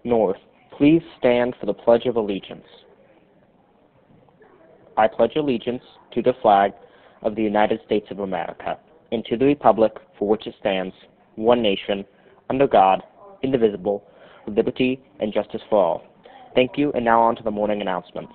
North, please stand for the Pledge of Allegiance. I pledge allegiance to the flag of the United States of America and to the republic for which it stands, one nation, under God, indivisible, with liberty and justice for all. Thank you, and now on to the morning announcements.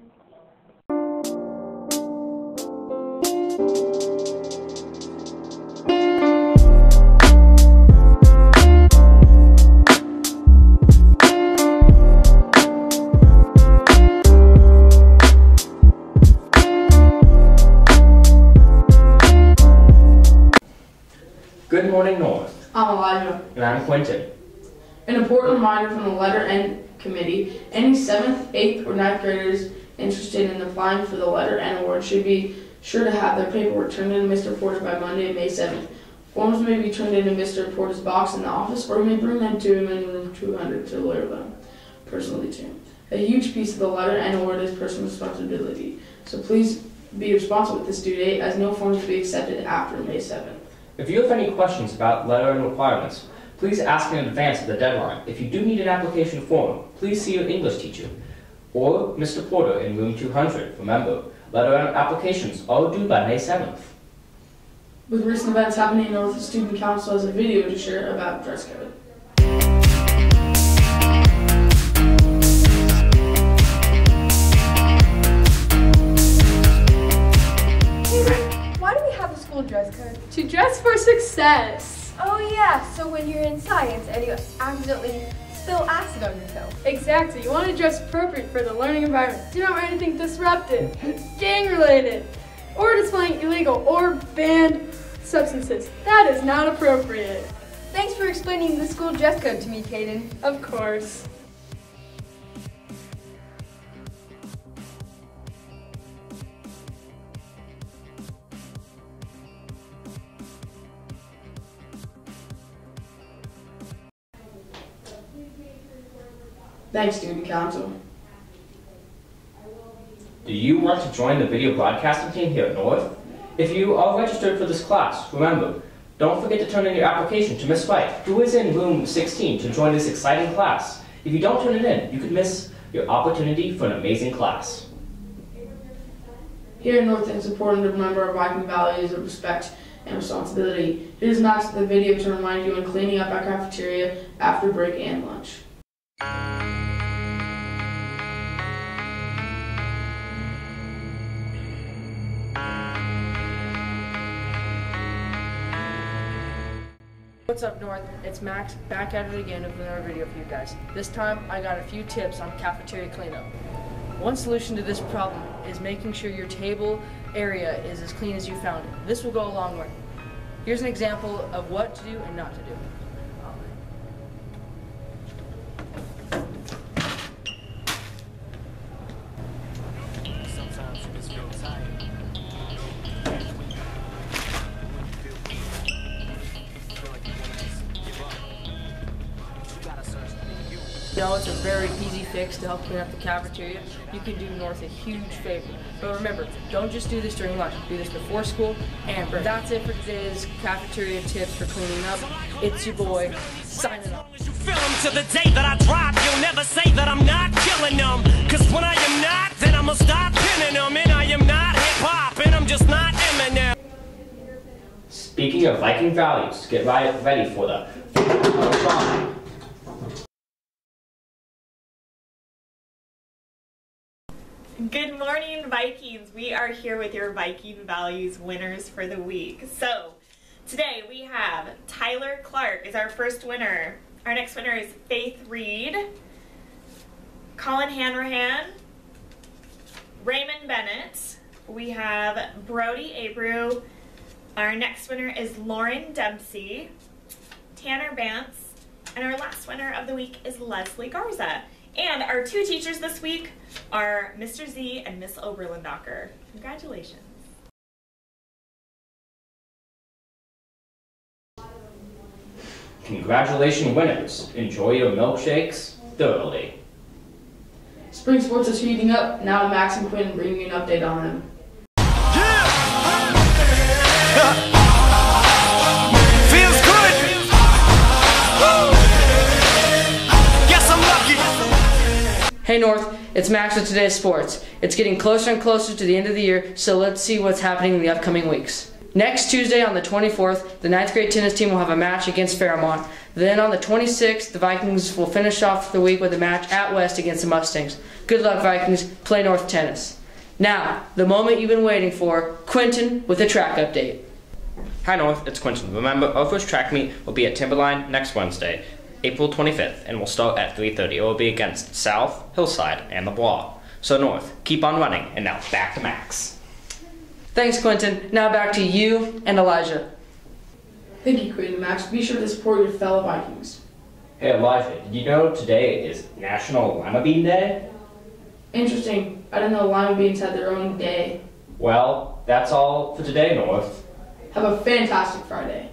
Good morning, North. I'm Elijah. And I'm Quentin. An important reminder from the Letter N Committee: any 7th, 8th, or 9th graders interested in applying for the Letter N award should be sure to have their paperwork turned in to Mr. Porter by Monday, May 7th. Forms may be turned in Mr. Porter's box in the office, or you may bring them to him in room 200 to deliver them personally to him. A huge piece of the Letter N award is personal responsibility, so please be responsible with this due date, as no forms will be accepted after May 7th. If you have any questions about letter and requirements, please ask in advance of the deadline. If you do need an application form, please see your English teacher or Mr. Porter in room 200. Remember, letter and applications are due by May 7th. With recent events happening, North Student Council has a video to share about dress code. Dress code? To dress for success. Oh yeah, so when you're in science and you accidentally spill acid on yourself. Exactly, you want to dress appropriate for the learning environment. Do not wear anything disruptive, gang related, or displaying illegal or banned substances. That is not appropriate. Thanks for explaining the school dress code to me, Kaden. Of course. Thanks, Student Council. Do you want to join the video broadcasting team here at North? If you are registered for this class, remember, don't forget to turn in your application to Miss White, who is in room 16, to join this exciting class. If you don't turn it in, you could miss your opportunity for an amazing class. Here in North, it's important to remember our Viking values of respect and responsibility. Here's Max with the video to remind you on cleaning up our cafeteria after break and lunch. What's up, North? It's Max, back at it again with another video for you guys. This time, I got a few tips on cafeteria cleanup. One solution to this problem is making sure your table area is as clean as you found it. This will go a long way. Here's an example of what to do and not to do. No, it's a very easy fix to help clean up the cafeteria. You can do North a huge favor. But remember, don't just do this during lunch. Do this before school and break. That's it for today's cafeteria tips for cleaning up. It's your boy, signing off. You feel them to the day that I drop. You'll never say that I'm not killing them. Cause when I am not, then I'ma stop pinning them. And I am not hip-hop, and I'm just not Eminem. Speaking of Viking values, get ready for the time. Good morning, Vikings. We are here with your Viking Values winners for the week. So, today we have Tyler Clark is our first winner. Our next winner is Faith Reed, Colin Hanrahan, Raymond Bennett. We have Brody Abreu. Our next winner is Lauren Dempsey, Tanner Bance, and our last winner of the week is Leslie Garza. And our two teachers this week are Mr. Z and Miss Oberlindacher. Congratulations. Congratulations, winners. Enjoy your milkshakes thoroughly. Spring sports is heating up. Now to Max and Quinn bringing you an update on them. Feels good. Woo. Guess I'm lucky. Hey North, it's Max with today's sports. It's getting closer and closer to the end of the year, so let's see what's happening in the upcoming weeks. Next Tuesday on the 24th, the 9th grade tennis team will have a match against Fairmont. Then on the 26th, the Vikings will finish off the week with a match at West against the Mustangs. Good luck, Vikings. Play North tennis. Now, the moment you've been waiting for, Quentin with a track update. Hi North, it's Quentin. Remember, our first track meet will be at Timberline next Wednesday, April 25th, and we'll start at 3:30. It will be against South, Hillside, and the Blah. So North, keep on running, and now back to Max. Thanks, Quentin. Now back to you and Elijah. Thank you, Quentin and Max. Be sure to support your fellow Vikings. Hey Elijah, did you know today is National Lima Bean Day? Interesting. I didn't know lima beans had their own day. Well, that's all for today, North. Have a fantastic Friday.